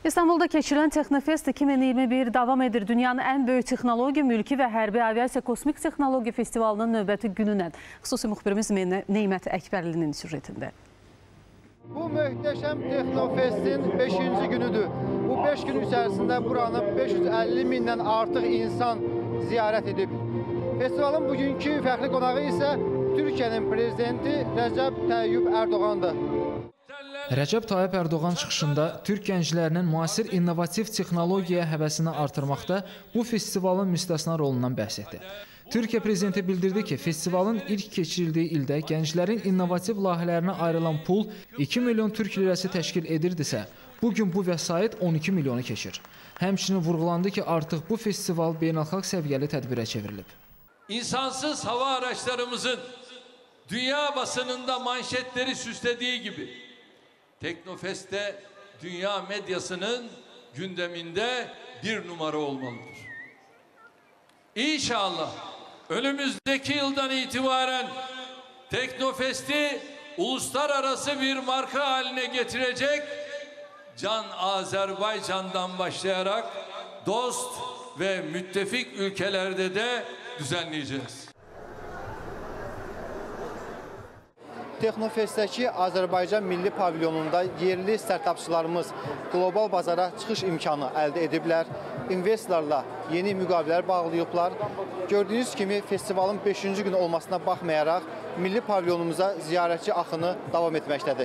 İstanbulda keçirilən Texnofest 2021 davam edir. Dünyanın ən böyük texnologiya, mülki və hərbi aviasiya kosmik texnologiya festivalının növbəti gününə. Xüsusi müxbirimiz Neymət Əkbərlinin süjetində. Bu möhtəşəm Texnofestin 5-ci günüdür. Bu 5 gün içərisində buranı 550 mindən artıq insan ziyarət edib. Festivalın bugünkü fəxri qonağı isə Türkiyənin prezidenti Rəcəb Tayyip Ərdoğandır. Rəcəb Tayyip Ərdoğan çıxışında Türk gənclərinin müasir innovativ texnologiya həvəsini artırmaqda bu festivalın müstəsna rolundan bəhs etdi. Türkiyə prezidenti bildirdi ki, festivalın ilk keçirildiyi ildə gənclərin innovativ layihələrinə ayrılan pul 2 milyon Türk lirəsi təşkil edirdisə, bugün bu vəsait 12 milyonu keçir. Həmçinin vurğulandı ki, artıq bu festival beynəlxalq səviyyəli tədbirə çevrilib. İnsansız hava araçlarımızın dünya basınında manşetleri süslediği gibi Teknofest'te dünya medyasının gündeminde bir numara olmalıdır. İnşallah önümüzdeki yıldan itibaren Teknofest'i uluslararası bir marka haline getirecek, Can Azerbaycan'dan başlayarak dost ve müttefik ülkelerde de düzenleyeceğiz. Texnofestdəki Azərbaycan Milli Pavilyonunda yerli startapçılarımız qlobal bazara çıxış imkanı əldə ediblər. İnvestorlarla yeni müqavilələr bağlayıblar. Gördüyünüz kimi festivalın 5-ci günü olmasına baxmayaraq Milli Pavilyonumuza ziyarətçi axını davam etməkdədir.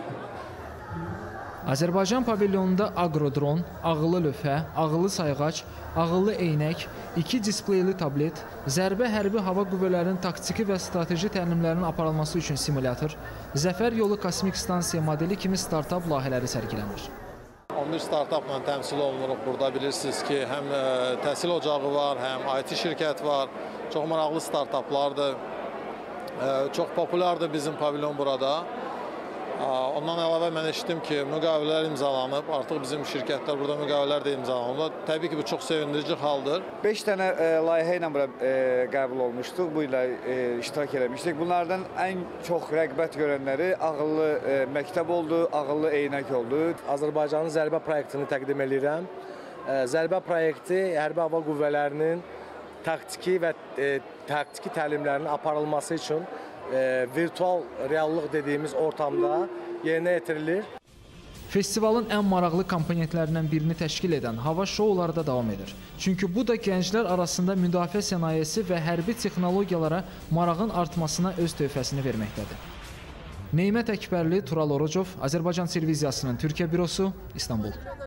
Azərbaycan pavilyonunda aqrodron, ağıllı lövhə, ağıllı sayğac, ağıllı eynək, 2 displeyli tablet, zərbə hərbi hava qüvvələrinin taktiki və strateji təlimlərinin aparılması üçün simulyator, Zəfər yolu kosmik stansiya modeli kimi startap layihələri sərgilənir. 11 startapla təmsil olunuruq burada. Bilirsiniz ki, həm təhsil ocağı var, həm IT şirkət var. Çox maraqlı startaplardır. Çox populyardır bizim pavilyon burada. Ondan əlavə mən eşitdim ki, müqavilələr imzalanıb, artıq bizim şirkətlər burada müqavilələr də imzalanıb. Təbii ki, bu çox sevindirici haldır. 5 dənə layihə ilə bura qəbul olmuşduq, bu ilə iştirak eləmişdik. Bunlardan ən çox rəqbət görənləri ağıllı məktəb oldu, ağıllı eynək oldu. Azərbaycanın zərbə proyektini təqdim edirəm. Zərbə proyekti hərbi hava qüvvələrinin taktiki və taktiki təlimlərinin aparılması üçün virtual reallıq dediyimiz ortamda yerinə yetirilir. Festivalın ən maraqlı komponentlərindən birini təşkil edən hava şouları da davam edir. Çünki bu da gənclər arasında müdafiə sənayesi və hərbi texnologiyalara marağın artmasına öz töhfəsini verməkdədir. Neymət Əkbərli, Tural Orucov, Azərbaycan televiziyasının Türkiyə bürosu, İstanbul.